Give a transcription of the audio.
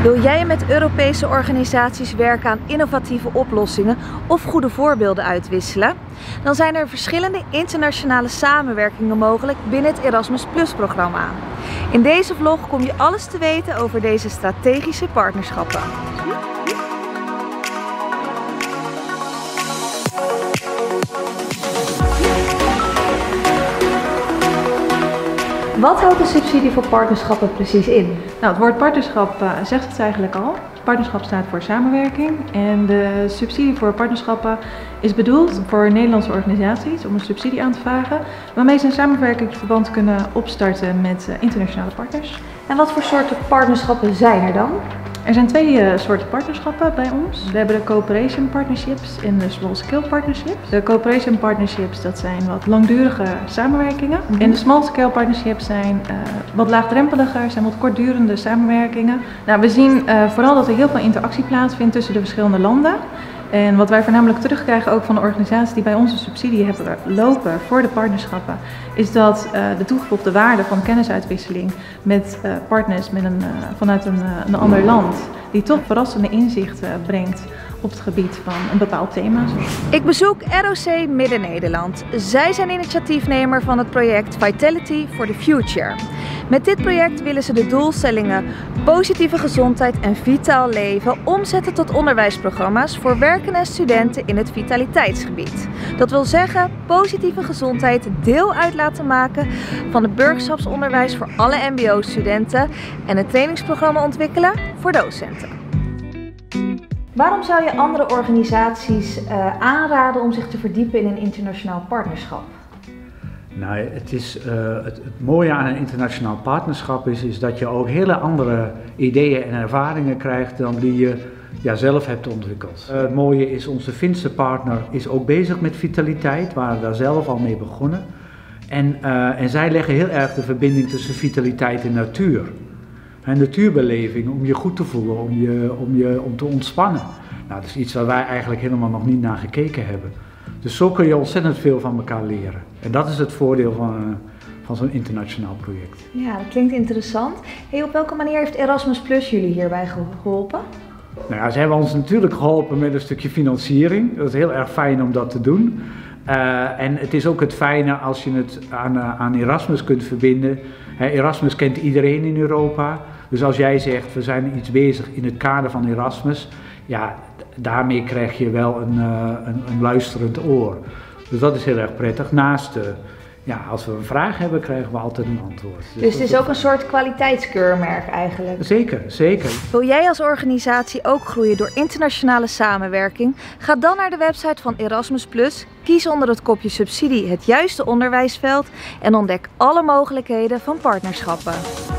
Wil jij met Europese organisaties werken aan innovatieve oplossingen of goede voorbeelden uitwisselen? Dan zijn er verschillende internationale samenwerkingen mogelijk binnen het Erasmus+-programma. In deze vlog kom je alles te weten over deze strategische partnerschappen. Wat houdt de subsidie voor partnerschappen precies in? Nou, het woord partnerschap zegt het eigenlijk al. Partnerschap staat voor samenwerking en de subsidie voor partnerschappen is bedoeld voor Nederlandse organisaties om een subsidie aan te vragen, waarmee ze een samenwerkingsverband kunnen opstarten met internationale partners. En wat voor soorten partnerschappen zijn er dan? Er zijn twee soorten partnerschappen bij ons. We hebben de cooperation partnerships en de small scale partnerships. De cooperation partnerships, dat zijn wat langdurige samenwerkingen. En de small scale partnerships zijn wat laagdrempeliger, zijn wat kortdurende samenwerkingen. Nou, we zien vooral dat er heel veel interactie plaatsvindt tussen de verschillende landen. En wat wij voornamelijk terugkrijgen ook van de organisaties die bij onze subsidie hebben lopen voor de partnerschappen, is dat de toegevoegde waarde van kennisuitwisseling met partners vanuit een ander land, die toch verrassende inzichten brengt op het gebied van een bepaald thema. Ik bezoek ROC Midden-Nederland. Zij zijn initiatiefnemer van het project Vitality for the Future. Met dit project willen ze de doelstellingen positieve gezondheid en vitaal leven omzetten tot onderwijsprogramma's voor werkende studenten in het vitaliteitsgebied. Dat wil zeggen positieve gezondheid deel uit laten maken van het burgerschapsonderwijs voor alle mbo-studenten en een trainingsprogramma ontwikkelen voor docenten. Waarom zou je andere organisaties aanraden om zich te verdiepen in een internationaal partnerschap? Nou, het mooie aan een internationaal partnerschap is dat je ook hele andere ideeën en ervaringen krijgt dan die je zelf hebt ontwikkeld. Het mooie is, onze Finse partner is ook bezig met vitaliteit, we waren daar zelf al mee begonnen. En zij leggen heel erg de verbinding tussen vitaliteit en natuur. En natuurbeleving, om je goed te voelen, om te ontspannen. Nou, dat is iets waar wij eigenlijk helemaal nog niet naar gekeken hebben. Dus zo kun je ontzettend veel van elkaar leren. En dat is het voordeel van zo'n internationaal project. Ja, dat klinkt interessant. Hey, op welke manier heeft Erasmus+ jullie hierbij geholpen? Nou ja, ze hebben ons natuurlijk geholpen met een stukje financiering. Dat is heel erg fijn om dat te doen. En het is ook het fijne als je het aan Erasmus kunt verbinden. Erasmus kent iedereen in Europa. Dus als jij zegt, we zijn iets bezig in het kader van Erasmus, ja, daarmee krijg je wel een luisterend oor. Dus dat is heel erg prettig. Naast, als we een vraag hebben, krijgen we altijd een antwoord. Dus het is ook een soort kwaliteitskeurmerk eigenlijk? Zeker, zeker. Wil jij als organisatie ook groeien door internationale samenwerking? Ga dan naar de website van Erasmus+, kies onder het kopje subsidie het juiste onderwijsveld en ontdek alle mogelijkheden van partnerschappen.